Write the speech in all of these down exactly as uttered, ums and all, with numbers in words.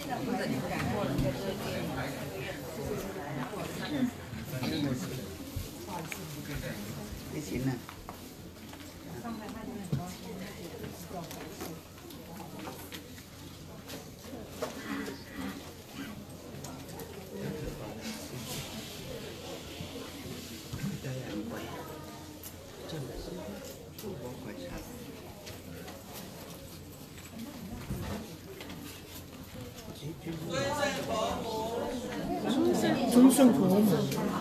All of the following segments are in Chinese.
ไม่ชินนะ尊圣佛母。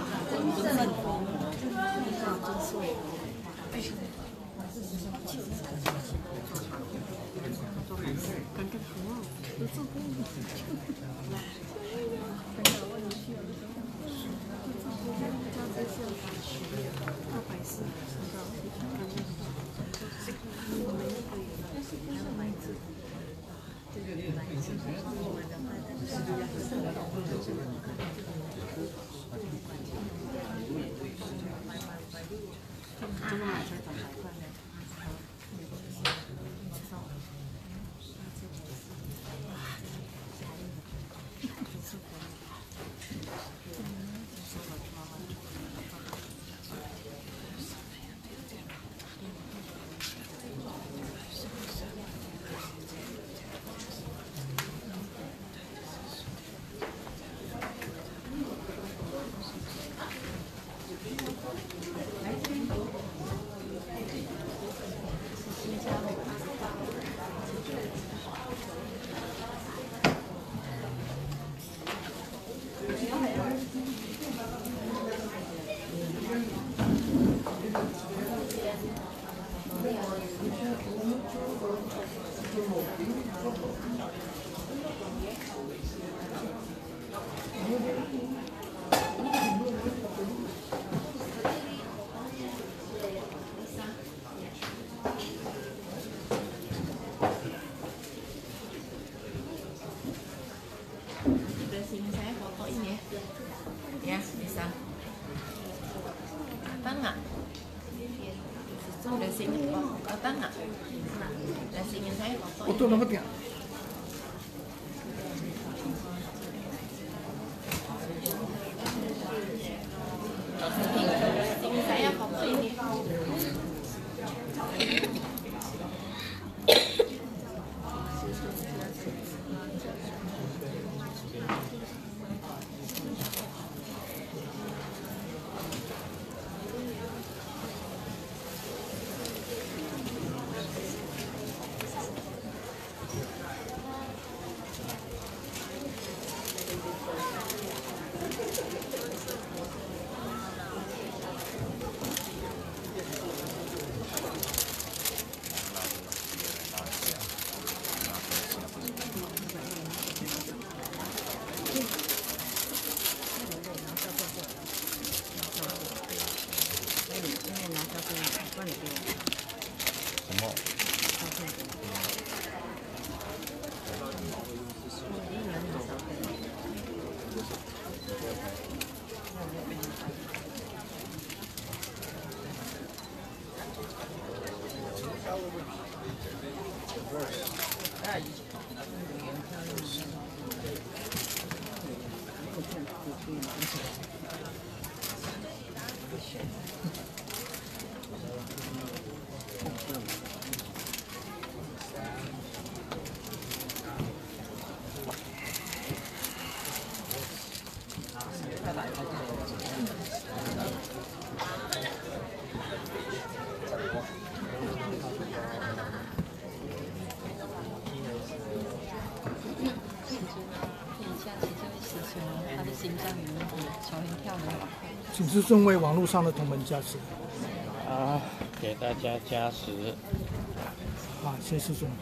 Ya, bisa. Datang nggak? Udah singin kok. Datang nggak? Udah singin saya foto. Foto nomor tiga. Singin saya foto ini. 请示众位网络上的同门加持。 好，给大家加持。 好，谢谢师兄。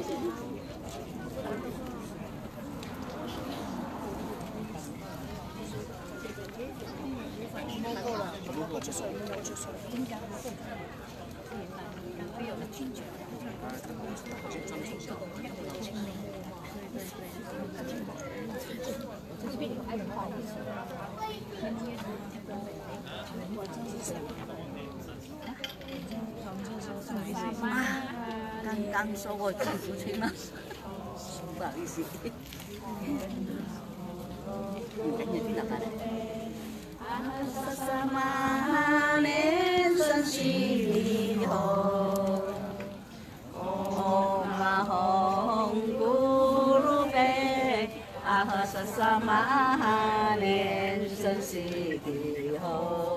刚刚说我记不清了，不好意思。你跟你听到吧？Sasamahanen sansiliho Om Ahong Gurube Aha Sasamahanen sansiliho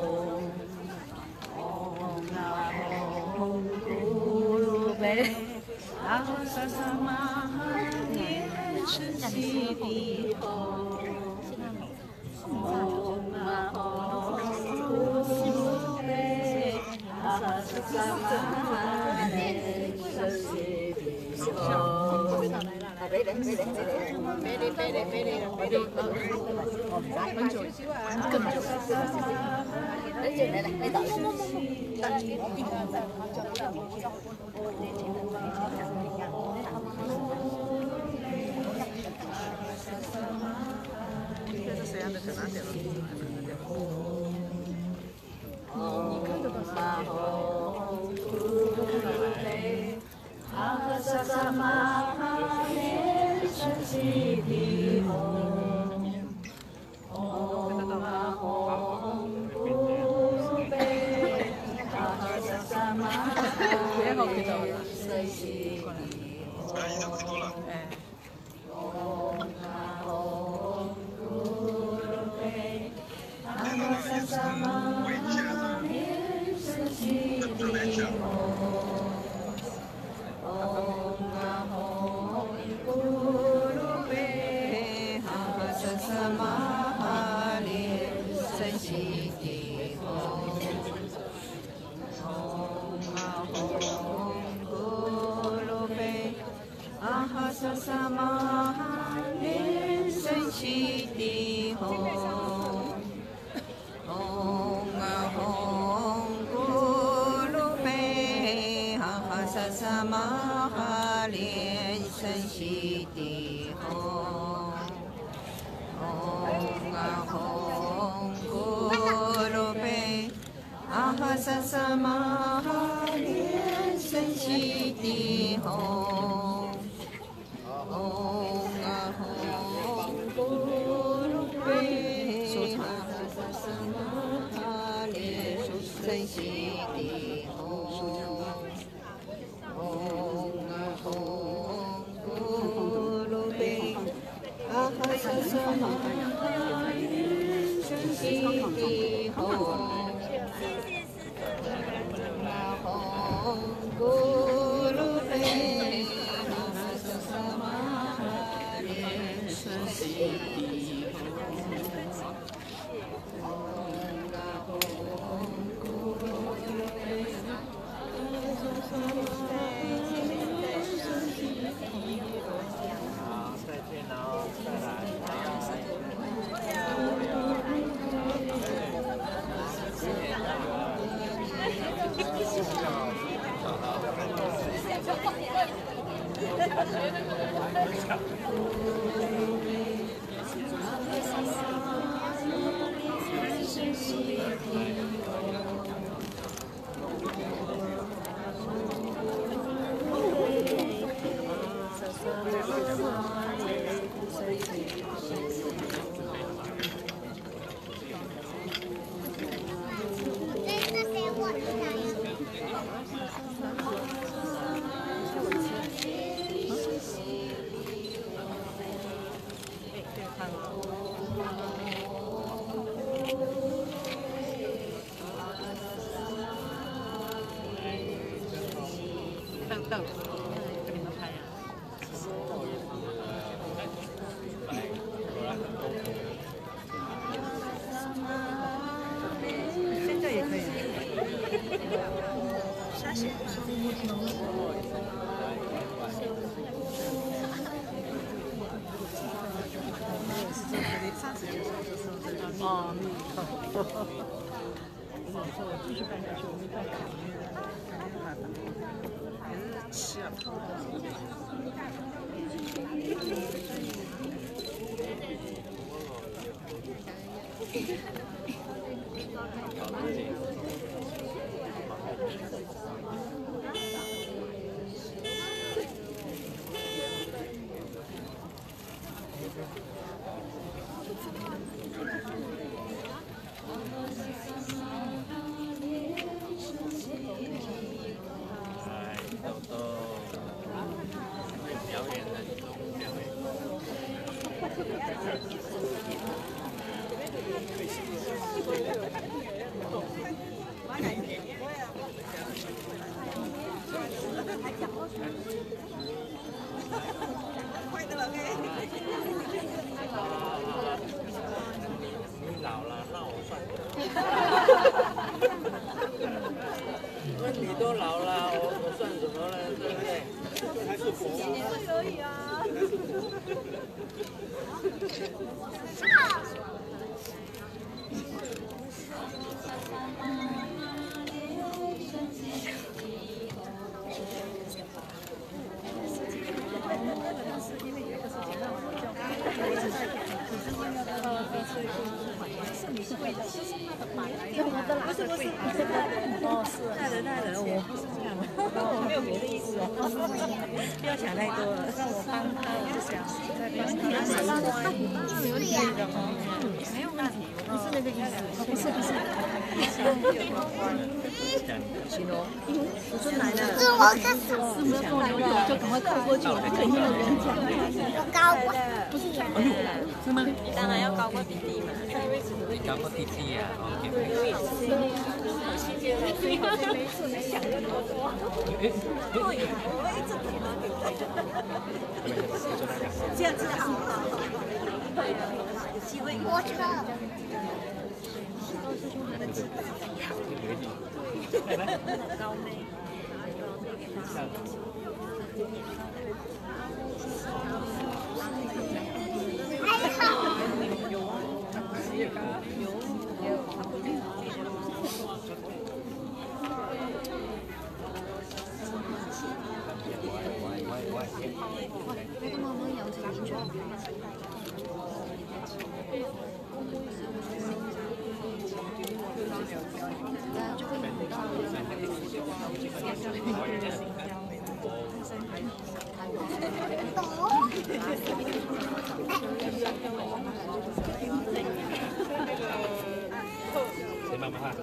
Om Ahong Gurube Aha Sasamahanen sansiliho 你都老了，我我算什么呢？对不对？还是活可以啊。 哦，是太人太人，我不是这样，我没有别的意思哦，不要想太多了，让我帮他，我就想再帮他。有理的哦，没有问题，不是那个意思，不是不是。行哦，我说来了，是我看是不是过牛肉就赶快靠过去，我不肯听人讲。高过，不是哎呦，是吗？你当然要高过弟弟嘛。 你高过弟弟啊 ？OK。 没事，没想那么多。对呀，我一直听他对不对？这样子好好好。对呀，有机会。我知道。高妹， 谁妈妈哈？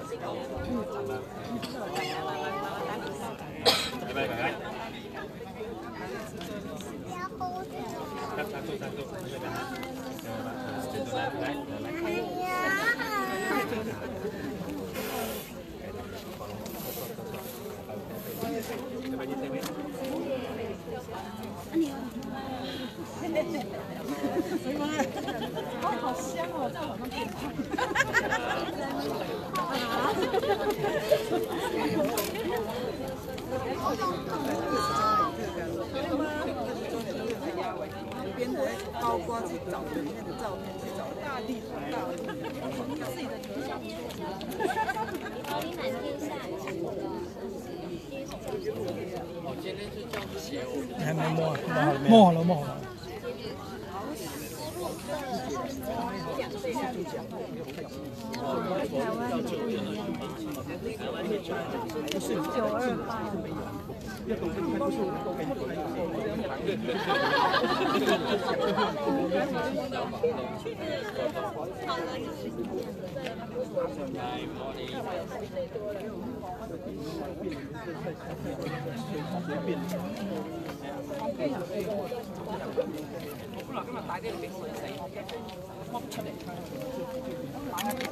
拜拜拜拜。三三度三度，对吧？来来来。这边这边。 哦，好香哦，在网上点边的包括去找的那个照片，去找大地图大自己的头像。 高丽满天下。 我今天是这样子写，我还没摸，摸好了，摸好了。 九二八。 我不能今日打電話俾我仔，剝出嚟。